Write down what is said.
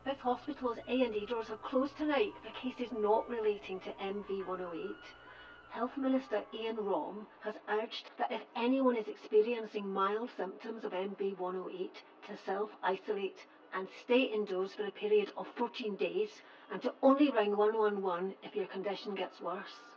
With hospitals' A&E doors are closed tonight for cases not relating to MV108. Health Minister Ian Rom has urged that if anyone is experiencing mild symptoms of MV108 to self-isolate and stay indoors for a period of 14 days and to only ring 111 if your condition gets worse.